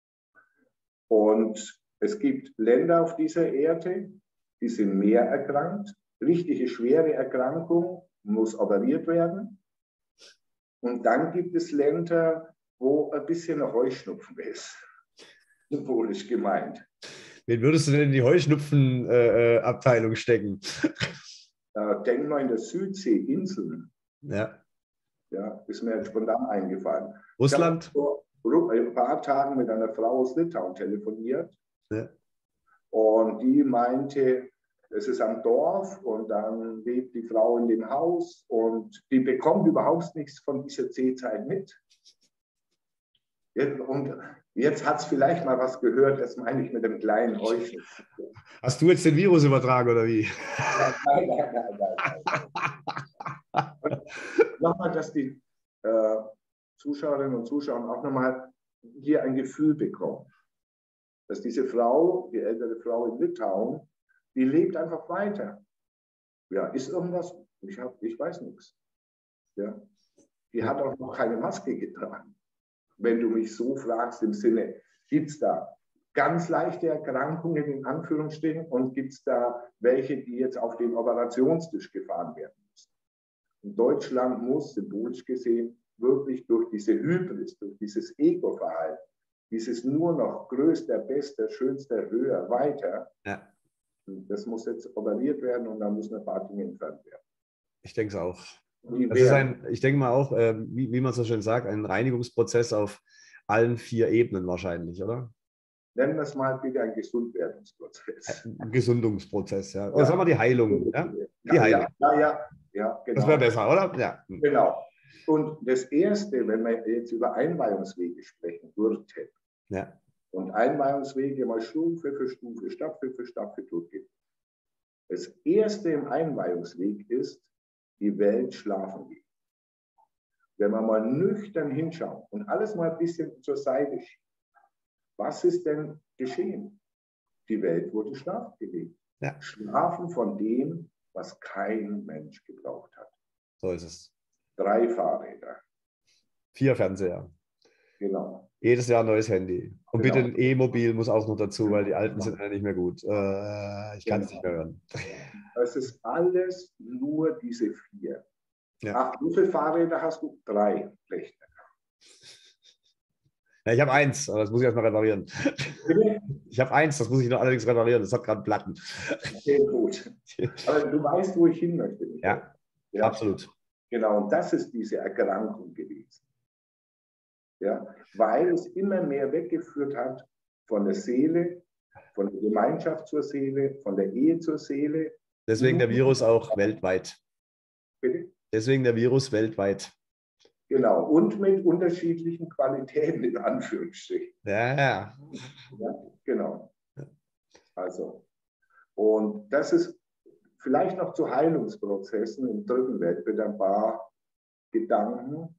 Und es gibt Länder auf dieser Erde, die sind mehr erkrankt. Richtige schwere Erkrankung muss operiert werden. Und dann gibt es Länder, wo ein bisschen ein Heuschnupfen ist, symbolisch gemeint. Wen würdest du denn in die Heuschnupfen-Abteilung stecken? Denk mal in der Südsee, Inseln. Ja. Ja, ist mir jetzt spontan eingefallen. Russland? Ich habe vor ein paar Tagen mit einer Frau aus Litauen telefoniert. Ja. Und die meinte, es ist am Dorf und dann lebt die Frau in dem Haus und die bekommt überhaupt nichts von dieser C-Zeit mit. Und jetzt hat es vielleicht mal was gehört, das meine ich mit dem kleinen Heuschnupfen. Hast du jetzt den Virus übertragen oder wie? Nein. Nochmal, dass die Zuschauerinnen und Zuschauer auch nochmal hier ein Gefühl bekommen, dass diese Frau, die ältere Frau in Litauen, die lebt einfach weiter. Ja, ist irgendwas? Ich weiß nichts. Ja. Die hat auch noch keine Maske getragen. Wenn du mich so fragst im Sinne, gibt es da ganz leichte Erkrankungen in Anführungsstrichen und gibt es da welche, die jetzt auf den Operationstisch gefahren werden müssen? In Deutschland muss, symbolisch gesehen, wirklich durch diese Hybris, durch dieses Ego-Verhalten, dieses nur noch größter, bester, schönster, höher, weiter, Ja. das muss jetzt operiert werden und dann müssen ein paar Dinge entfernt werden. Ich denke es auch. Die Das ist werden, ich denke mal auch, wie man so schön sagt, ein Reinigungsprozess auf allen 4 Ebenen wahrscheinlich, oder? nennen wir es mal bitte ein Gesundwerdungsprozess. Ein Gesundungsprozess, ja. Oder Ja. sagen wir die Heilung, ja? Die Ja, Heilung. ja, genau. Das wäre besser, oder? Ja. Genau. Und das Erste, wenn wir jetzt über Einweihungswege sprechen würden, Ja. und Einweihungswege mal Stufe für Stufe, Staffel für Staffel durchgehen. Das Erste im Einweihungsweg ist, die Welt schlafen gehen. Wenn wir mal nüchtern hinschauen und alles mal ein bisschen zur Seite schieben, was ist denn geschehen? Die Welt wurde schlafen gelegt. Ja. Schlafen von dem, was kein Mensch gebraucht hat. So ist es. 3 Fahrräder. 4 Fernseher. Genau. Jedes Jahr ein neues Handy. Und Genau. bitte ein E-Mobil muss auch noch dazu, weil die alten sind ja nicht mehr gut. Ich kann es nicht mehr hören. Es ist alles nur diese 4. Ja. Ach, wie viele Fahrräder hast du? 3 Rechte. Ja, ich habe 1, aber das muss ich erstmal reparieren. Ich habe 1, das muss ich noch allerdings reparieren. Das hat gerade Platten. Okay, gut. Aber du weißt, wo ich hin möchte. Ja, ja, absolut. Genau, und das ist diese Erkrankung gewesen. Ja, weil es immer mehr weggeführt hat von der Seele, von der Gemeinschaft zur Seele, von der Ehe zur Seele. Deswegen der Virus auch weltweit. Bitte? Deswegen der Virus weltweit. Genau, und mit unterschiedlichen Qualitäten in Anführungsstrichen. Ja. Ja, genau. Also, und das ist vielleicht noch zu Heilungsprozessen im dritten Weltbild ein paar Gedanken.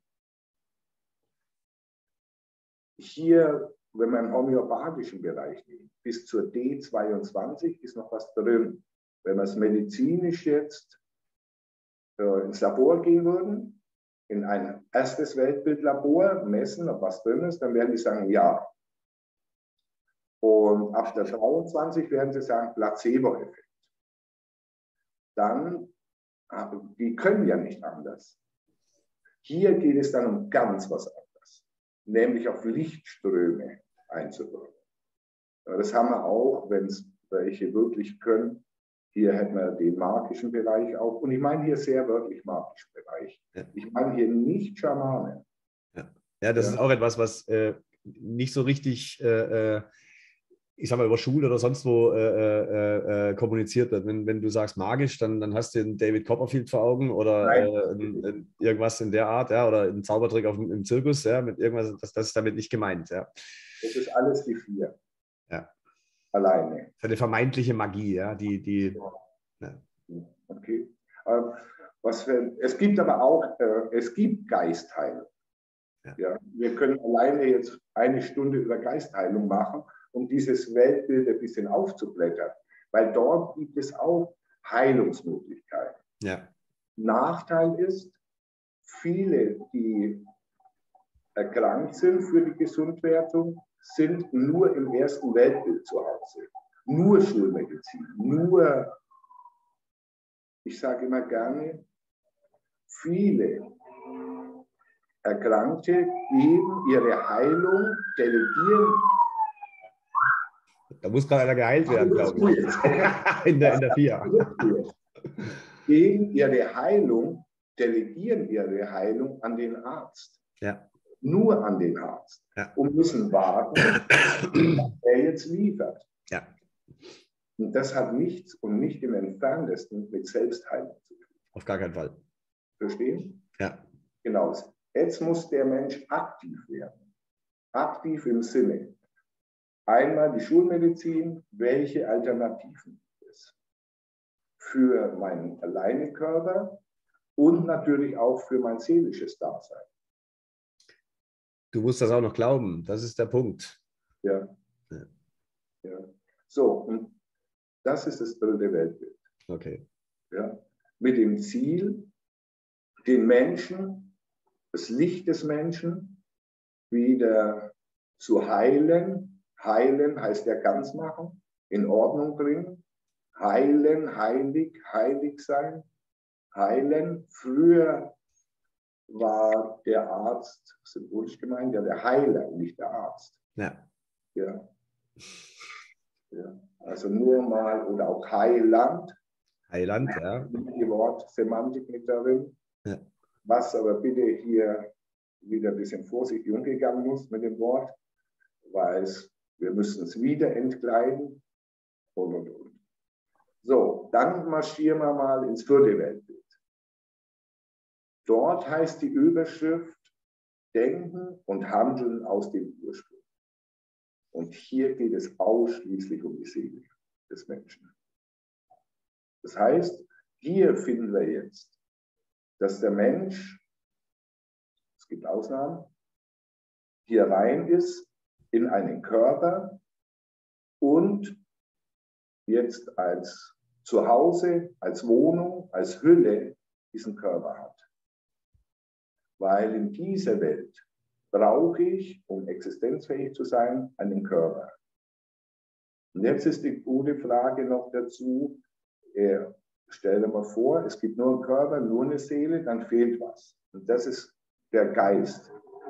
Hier, wenn wir im homöopathischen Bereich nehmen, bis zur D22 ist noch was drin. Wenn wir es medizinisch jetzt ins Labor gehen würden, in ein erstes Weltbildlabor messen, ob was drin ist, dann werden die sagen, ja. Und ab der 23 werden sie sagen, Placebo-Effekt. Dann, die können ja nicht anders. Hier geht es dann um ganz was anderes, nämlich auf Lichtströme einzuwirken. Das haben wir auch, wenn es welche wirklich können. Hier hätten wir den magischen Bereich auch. Und ich meine hier sehr wörtlich magischen Bereich. Ja. Ich meine hier nicht Schamanen. Ja, das ist auch etwas, was nicht so richtig, ich sag mal, über Schule oder sonst wo kommuniziert wird. Wenn du sagst magisch, dann hast du den David Copperfield vor Augen oder irgendwas in der Art, ja, oder einen Zaubertrick im Zirkus, ja, mit irgendwas, das ist damit nicht gemeint. Ja. Das ist alles die 4. Ja. Alleine. Das ist eine vermeintliche Magie, ja, ja. Okay. Es gibt aber auch, es gibt Geistheilung. Ja. Ja. Wir können alleine jetzt eine Stunde über Geistheilung machen, um dieses Weltbild ein bisschen aufzublättern, weil dort gibt es auch Heilungsmöglichkeiten. Ja. Nachteil ist, viele, die erkrankt sind für die Gesundwerdung, sind nur im ersten Weltbild zu Hause. Nur Schulmedizin, nur, ich sage immer gerne, viele Erkrankte geben ihre Heilung, delegieren. Da muss gerade einer geheilt werden, glaube ich. in der 4. Geben ihre Heilung, delegieren ihre Heilung an den Arzt. Ja. Nur an den Arzt. Ja. Und müssen warten, was er jetzt liefert. Ja. Und das hat nichts und nicht im Entferntesten mit Selbstheilung zu tun. Auf gar keinen Fall. Verstehen? Ja. Genau. Jetzt muss der Mensch aktiv werden. Aktiv im Sinne. Einmal die Schulmedizin, welche Alternativen gibt es? Für meinen Alleinekörper und natürlich auch für mein seelisches Dasein. Du musst das auch noch glauben, das ist der Punkt. Ja. Ja. So, und das ist das dritte Weltbild. Okay. Ja. Mit dem Ziel, den Menschen, das Licht des Menschen wieder zu heilen. Heilen heißt ja ganz machen, in Ordnung bringen. Heilen, heilig, heilig sein. Heilen. Früher war der Arzt, symbolisch gemeint, ja, der Heiler, nicht der Arzt. Ja. Ja. Ja. Also nur mal, oder auch Heiland. Heiland, ja. Die Wortsemantik mit darin. Ja. Was aber bitte hier wieder ein bisschen vorsichtig umgegangen muss mit dem Wort, weil wir müssen es wieder entkleiden und. So, dann marschieren wir mal ins 4. Weltbild. Dort heißt die Überschrift Denken und Handeln aus dem Ursprung. Und hier geht es ausschließlich um die Seele des Menschen. Das heißt, hier finden wir jetzt, dass der Mensch, es gibt Ausnahmen, hier rein ist in einen Körper und jetzt als Zuhause, als Wohnung, als Hülle diesen Körper hat. Weil in dieser Welt brauche ich, um existenzfähig zu sein, einen Körper. Und jetzt ist die gute Frage noch dazu, stell dir mal vor, es gibt nur einen Körper, nur eine Seele, dann fehlt was. Und das ist der Geist.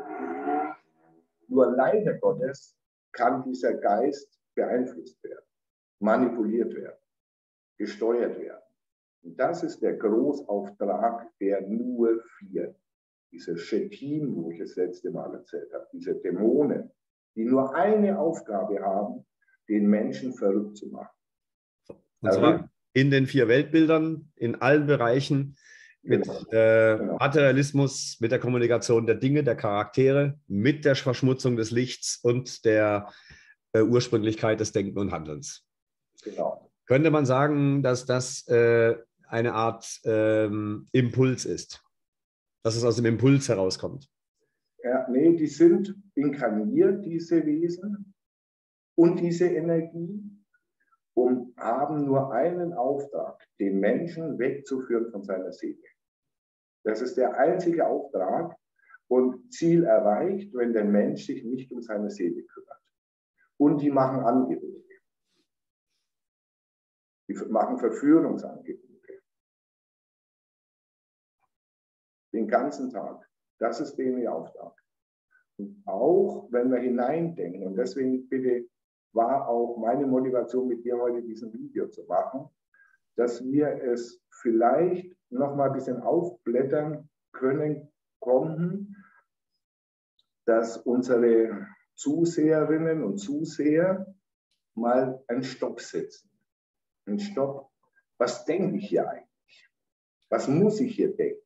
Nur leider Gottes kann dieser Geist beeinflusst werden, manipuliert werden, gesteuert werden. Und das ist der Großauftrag der nur 4. Diese Shetim, wo ich das letzte Mal erzählt habe, diese Dämonen, die nur eine Aufgabe haben, den Menschen verrückt zu machen. Und zwar in den 4 Weltbildern, in allen Bereichen, mit Genau. Materialismus, mit der Kommunikation der Dinge, der Charaktere, mit der Verschmutzung des Lichts und der Ursprünglichkeit des Denken und Handelns. Genau. Könnte man sagen, dass das eine Art Impuls ist? Dass es aus dem Impuls herauskommt? Ja, nee, die sind inkarniert, diese Wesen und diese Energie, und haben nur einen Auftrag, den Menschen wegzuführen von seiner Seele. Das ist der einzige Auftrag und Ziel erreicht, wenn der Mensch sich nicht um seine Seele kümmert. Und die machen Angebote. Die machen Verführungsangebote. Den ganzen Tag. Das ist denen ihr Auftrag. Und auch wenn wir hineindenken, und deswegen bitte war auch meine Motivation, mit dir heute diesen Video zu machen, dass wir es vielleicht noch mal ein bisschen aufblättern konnten, dass unsere Zuseherinnen und Zuseher mal einen Stopp setzen. Einen Stopp. Was denke ich hier eigentlich? Was muss ich hier denken?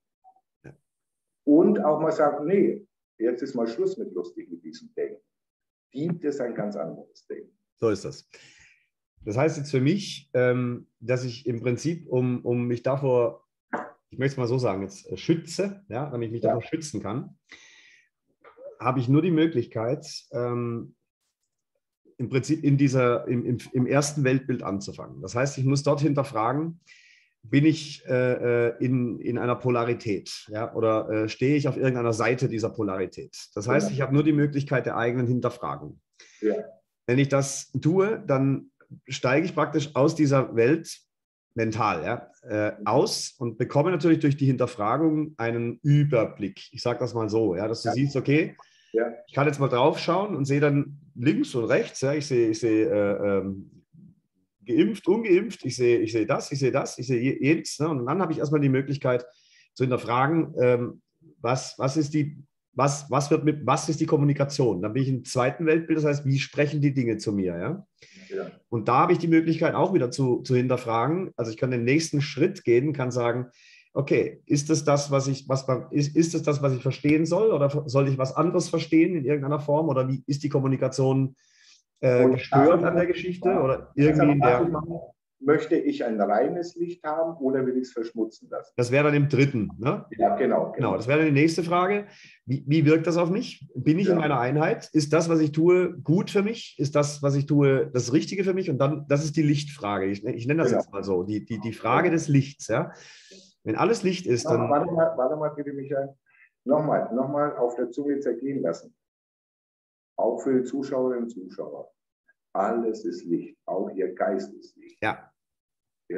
Und auch mal sagen, nee, jetzt ist mal Schluss mit lustig mit diesem Denken. Gibt es ein ganz anderes Denken. So ist das. Das heißt jetzt für mich, dass ich im Prinzip, um mich davor, ich möchte es mal so sagen, jetzt schütze, ja, damit ich mich davor schützen kann, habe ich nur die Möglichkeit, im Prinzip im 1. Weltbild anzufangen. Das heißt, ich muss dort hinterfragen, bin ich in einer Polarität, ja, oder stehe ich auf irgendeiner Seite dieser Polarität? Das heißt, ich habe nur die Möglichkeit der eigenen Hinterfragung. Ja. Wenn ich das tue, dann steige ich praktisch aus dieser Welt mental aus und bekomme natürlich durch die Hinterfragung einen Überblick. Ich sage das mal so, ja, dass du siehst, okay, ich kann jetzt mal drauf schauen und sehe dann links und rechts, ja, ich sehe geimpft, ungeimpft, ich sehe das, ich sehe jedes. Ne? Und dann habe ich erstmal die Möglichkeit zu hinterfragen, was ist die Kommunikation? Dann bin ich im 2. Weltbild, das heißt, wie sprechen die Dinge zu mir? Ja? Und da habe ich die Möglichkeit auch wieder zu hinterfragen. Also ich kann den nächsten Schritt gehen, kann sagen, okay, ist das das, was ich verstehen soll, oder soll ich was anderes verstehen in irgendeiner Form, oder wie ist die Kommunikation gestört an der Geschichte oder irgendwie in der... Möchte ich ein reines Licht haben oder will ich es verschmutzen lassen? Das wäre dann im 3. Ne? Ja, genau. Das wäre dann die nächste Frage. Wie wirkt das auf mich? Bin ich in meiner Einheit? Ist das, was ich tue, gut für mich? Ist das, was ich tue, das Richtige für mich? Und dann, das ist die Lichtfrage. Ich nenne das jetzt mal so, die Frage des Lichts. Ja? Wenn alles Licht ist, dann... Warte mal, bitte, Michael. Nochmal auf der Zunge zergehen lassen. Auch für die Zuschauerinnen und Zuschauer. Alles ist Licht, auch ihr Geist ist Licht. Ja. Ja.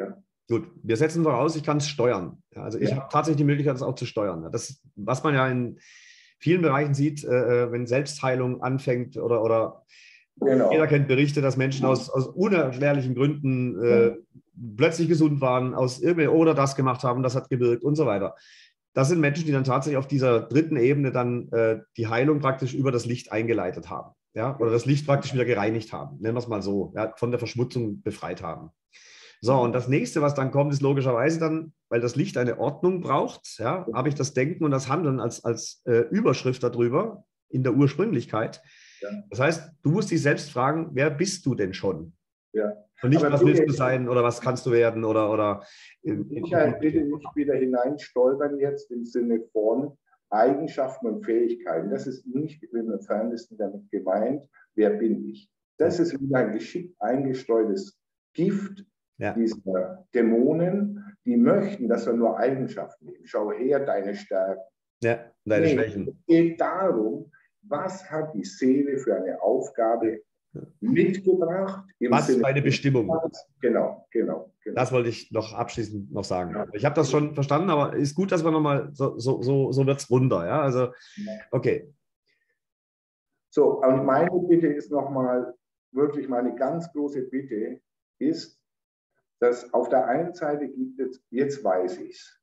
Gut, wir setzen voraus, ich kann es steuern. Ja, also ich habe tatsächlich die Möglichkeit, das auch zu steuern. Das, was man ja in vielen Bereichen sieht, wenn Selbstheilung anfängt oder jeder kennt Berichte, dass Menschen aus unerklärlichen Gründen plötzlich gesund waren, oder das gemacht haben, das hat gewirkt und so weiter. Das sind Menschen, die dann tatsächlich auf dieser dritten Ebene dann die Heilung praktisch über das Licht eingeleitet haben. Ja? Oder das Licht praktisch wieder gereinigt haben, nennen wir es mal so, ja? Von der Verschmutzung befreit haben. So, und das nächste, was dann kommt, ist logischerweise dann, weil das Licht eine Ordnung braucht, ja, habe ich das Denken und das Handeln als Überschrift darüber in der Ursprünglichkeit. Ja. Das heißt, du musst dich selbst fragen, wer bist du denn schon? Ja. Und nicht, was willst du sein oder was kannst du werden oder bitte nicht wieder hineinstolpern jetzt im Sinne von Eigenschaften und Fähigkeiten. Das ist nicht im Entferntesten damit gemeint, wer bin ich. Das ist wieder ein geschickt eingestreutes Gift dieser Dämonen, die möchten, dass wir nur Eigenschaften nehmen. Schau her, deine Stärken. Ja, deine Schwächen. Es geht darum, was hat die Seele für eine Aufgabe mitgebracht. Was ist meine Bestimmung? Genau. Das wollte ich noch abschließend noch sagen. Ich habe das schon verstanden, aber ist gut, dass wir nochmal, so wird es runter. Ja? Also, okay. So, und meine Bitte ist nochmal, wirklich meine ganz große Bitte ist, dass auf der einen Seite gibt es, jetzt weiß ich es,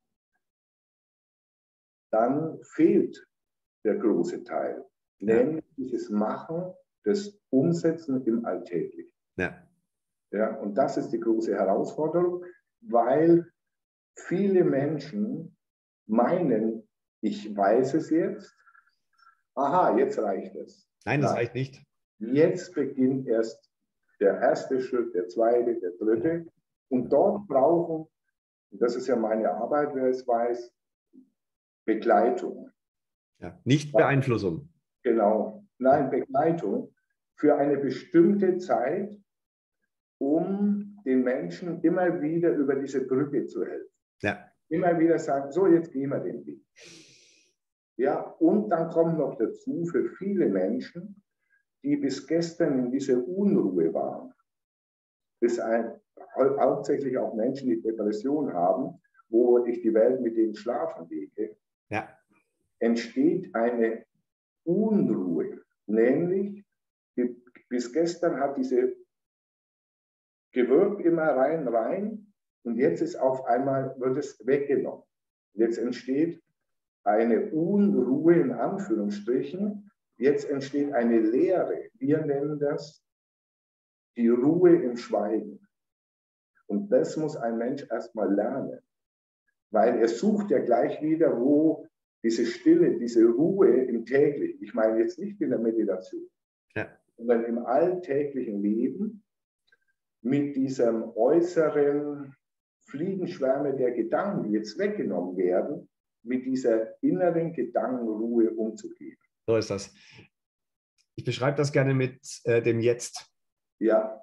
dann fehlt der große Teil, nämlich dieses Machen, das Umsetzen im Alltäglichen. Ja, und das ist die große Herausforderung, weil viele Menschen meinen, ich weiß es jetzt, aha, jetzt reicht es. Nein, das reicht nicht. Jetzt beginnt erst der erste Schritt, der zweite, der dritte. Und dort brauchen, das ist ja meine Arbeit, wer es weiß, Begleitung. Ja, nicht Beeinflussung. Genau, nein, Begleitung für eine bestimmte Zeit, um den Menschen immer wieder über diese Brücke zu helfen. Ja. Immer wieder sagen, so, jetzt gehen wir den Weg. Ja, und dann kommt noch dazu für viele Menschen, die bis gestern in dieser Unruhe waren, hauptsächlich auch Menschen, die Depression haben, wo ich die Welt mit denen schlafen lege, entsteht eine Unruhe. Nämlich, bis gestern hat diese gewirkt immer rein und jetzt ist auf einmal, wird es weggenommen. Jetzt entsteht eine Unruhe in Anführungsstrichen, jetzt entsteht eine Leere. Wir nennen das die Ruhe im Schweigen. Und das muss ein Mensch erstmal lernen, weil er sucht ja gleich wieder, wo diese Stille, diese Ruhe im täglichen, ich meine jetzt nicht in der Meditation, sondern im alltäglichen Leben mit diesem äußeren Fliegenschwärme der Gedanken, die jetzt weggenommen werden, mit dieser inneren Gedankenruhe umzugehen. So ist das. Ich beschreibe das gerne mit dem Jetzt. Ja,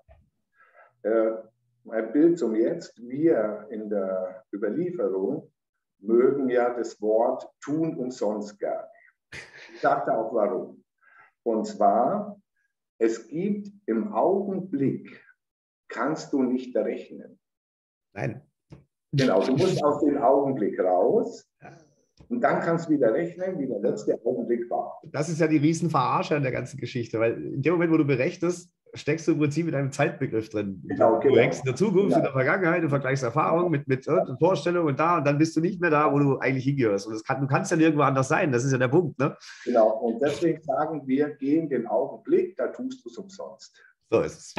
ein Bild zum Jetzt. Wir in der Überlieferung mögen ja das Wort tun umsonst gerne. Ich sagte auch warum. Und zwar, es gibt im Augenblick, kannst du nicht rechnen. Nein. Genau, du musst aus dem Augenblick raus und dann kannst du wieder rechnen, wie der letzte Augenblick war. Das ist ja die Riesenverarsche an der ganzen Geschichte, weil in dem Moment, wo du berechnest, steckst du im Prinzip mit einem Zeitbegriff drin. Genau. Du hängst in der Zukunft, in der Vergangenheit, du vergleichst Erfahrungen mit Vorstellungen und dann bist du nicht mehr da, wo du eigentlich hingehörst. Und du kannst ja nirgendwo anders sein, das ist ja der Punkt. Ne? Genau, und deswegen sagen wir, geh in den Augenblick, da tust du es umsonst. So ist es.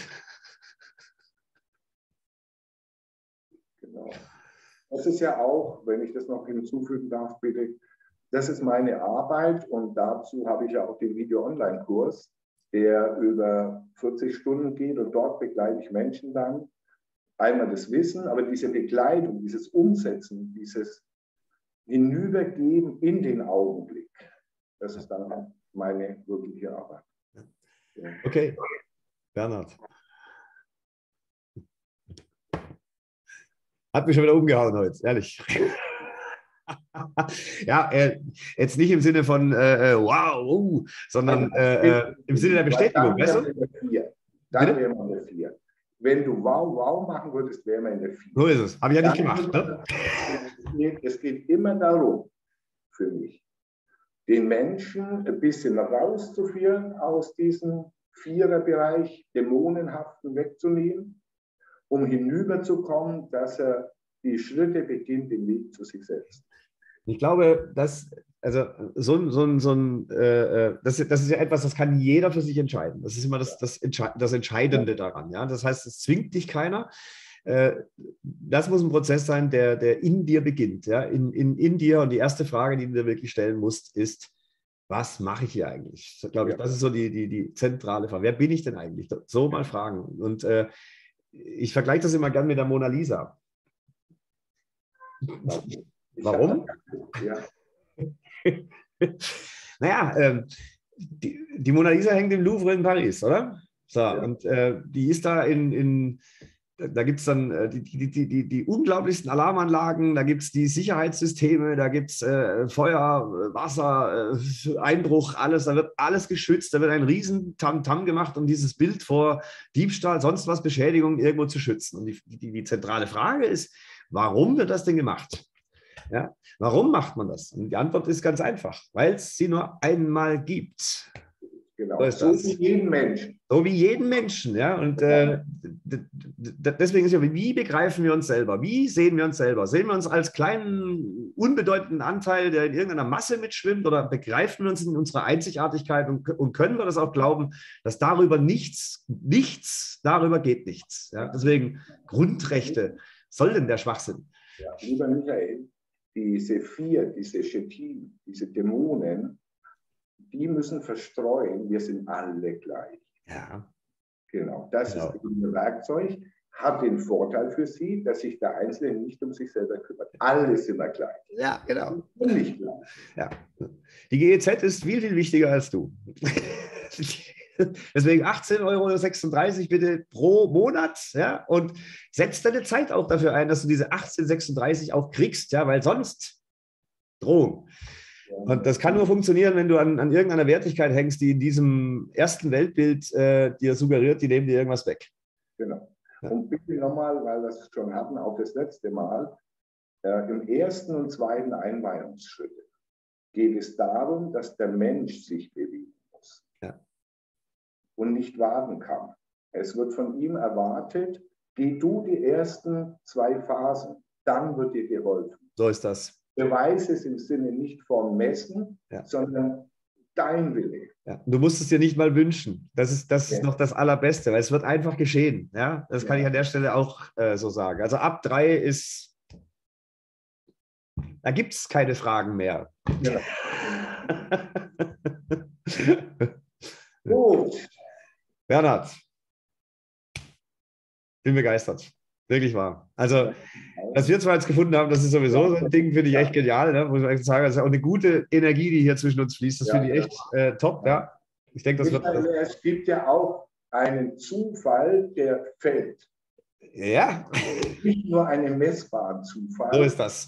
Genau. Das ist ja auch, wenn ich das noch hinzufügen darf, bitte, das ist meine Arbeit und dazu habe ich ja auch den Video-Online-Kurs, der über 40 Stunden geht und dort begleite ich Menschen dann. Einmal das Wissen, aber diese Begleitung, dieses Umsetzen, dieses Hinübergeben in den Augenblick, das ist dann meine wirkliche Arbeit. Okay, Bernhard. Hat mich schon wieder umgehauen heute, ehrlich. Ja, jetzt nicht im Sinne von wow, sondern im Sinne der Bestätigung. Dann wären wir 4. wenn du wow, wow machen würdest, wären wir in der 4. So ist es. Habe ich ja nicht gemacht. Ne? Es geht immer darum, für mich, den Menschen ein bisschen rauszuführen aus diesem Viererbereich, Dämonenhaften wegzunehmen, um hinüberzukommen, dass er die Schritte beginnt, den Weg zu sich selbst. Ich glaube, das ist ja etwas, das kann jeder für sich entscheiden. Das ist immer das Entscheidende daran. Ja? Das heißt, es zwingt dich keiner. Das muss ein Prozess sein, der in dir beginnt. Ja? In dir. Und die erste Frage, die du dir wirklich stellen musst, ist, was mache ich hier eigentlich? Ich glaube, das ist so die zentrale Frage. Wer bin ich denn eigentlich? So mal fragen. Und ich vergleiche das immer gern mit der Mona Lisa. Warum? Ja. Naja, die Mona Lisa hängt im Louvre in Paris, oder? So, ja. Und die ist da da gibt es dann die unglaublichsten Alarmanlagen, da gibt es die Sicherheitssysteme, da gibt es Feuer, Wasser, Einbruch, alles, da wird alles geschützt, da wird ein riesen Tamtam gemacht, um dieses Bild vor Diebstahl, sonst was, Beschädigung irgendwo zu schützen. Und die zentrale Frage ist, warum wird das denn gemacht? Ja, warum macht man das? Und die Antwort ist ganz einfach, weil es sie nur einmal gibt. Genau, so wie jeden Menschen. So wie jeden Menschen, ja. Und deswegen ist ja, wie begreifen wir uns selber? Wie sehen wir uns selber? Sehen wir uns als kleinen, unbedeutenden Anteil, der in irgendeiner Masse mitschwimmt, oder begreifen wir uns in unserer Einzigartigkeit und können wir das auch glauben, dass darüber darüber geht nichts. Ja? Deswegen Grundrechte, soll denn der Schwachsinn? Ja, lieber Michael, diese Shettim, diese Dämonen, die müssen verstreuen, wir sind alle gleich. Ja. Genau, das ist ein Werkzeug, hat den Vorteil für Sie, dass sich der Einzelne nicht um sich selber kümmert. Alle sind wir gleich. Ja, genau. Nicht gleich. Ja. Die GEZ ist viel, viel wichtiger als du. Deswegen 18,36 € bitte pro Monat, ja, und setz deine Zeit auch dafür ein, dass du diese 18,36 € auch kriegst, ja, weil sonst Drohung. Und das kann nur funktionieren, wenn du an irgendeiner Wertigkeit hängst, die in diesem ersten Weltbild dir suggeriert, die nehmen dir irgendwas weg. Genau. Und bitte nochmal, weil wir es schon hatten, auch das letzte Mal, im ersten und zweiten Einweihungsschritt geht es darum, dass der Mensch sich bewegen muss. Ja. Und nicht warten kann. Es wird von ihm erwartet, geh du die ersten 2 Phasen, dann wird dir geholfen. So ist das. Beweis es im Sinne nicht von Messen, sondern dein Wille. Ja. Du musst es dir nicht mal wünschen. Das ist noch das Allerbeste, weil es wird einfach geschehen. Ja? Das kann ich an der Stelle auch so sagen. Also ab 3 ist, da gibt es keine Fragen mehr. Ja. Gut. Bernhard, bin begeistert. Wirklich wahr. Also, was wir zwar jetzt gefunden haben, das ist sowieso so ein Ding, finde ich echt genial. Ne? Muss man echt sagen, das ist auch eine gute Energie, die hier zwischen uns fließt. Das finde ich echt top. Ja. Ich denke, das wird. Es gibt ja auch einen Zufall, der fällt. Ja. Nicht nur einen messbaren Zufall. So ist das.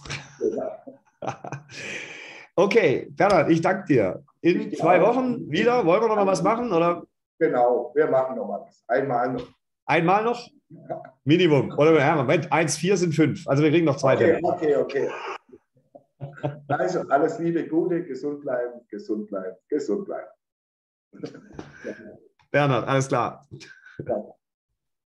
Okay, Bernhard, ich danke dir. In 2 Wochen wieder. Wollen wir noch mal was machen? Oder? Genau, wir machen noch mal was. Einmal noch. Einmal noch? Minimum. Oder ja, Moment, 1, 4 sind 5. Also wir kriegen noch 2. Okay. Also alles Liebe, Gute, gesund bleiben, gesund bleiben, gesund bleiben. Bernhard, alles klar. Ja.